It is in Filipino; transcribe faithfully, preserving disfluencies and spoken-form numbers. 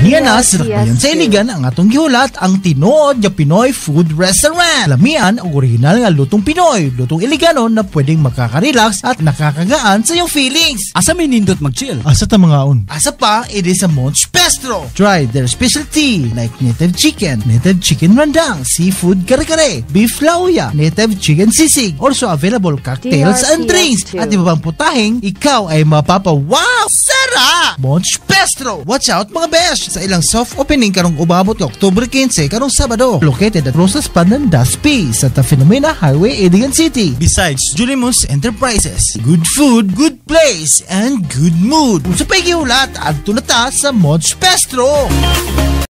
Niya na sinakbayan sa Iligan ang atong gihulat ang tinuod nga Pinoy food restaurant. Lamian ang original nga lutong Pinoy, lutong Iligano na pwedeng makaka-relax at nakakagaan sa iyong feelings. Asa may nindot mag-chill? Asa ta mga on? Asa pa, it is a Monch Bistro. Try their specialty like native chicken, native chicken rendang, seafood kare-kare, beef lauya, native chicken sisig. Also available cocktails and drinks. At iba pang putahing, ikaw ay mapapa-wow! Sarap! Monch Bistro! Watch out mga besh! Sa ilang soft opening karong umabot ng October quince karong Sabado. Located at Rosas Pandan Daspi sa Tafenomena Highway, Iligan City. Besides Julimus Enterprises. Good food, good place, and good mood. Kung sa pagihulat, adto na ta sa Monch Bistro!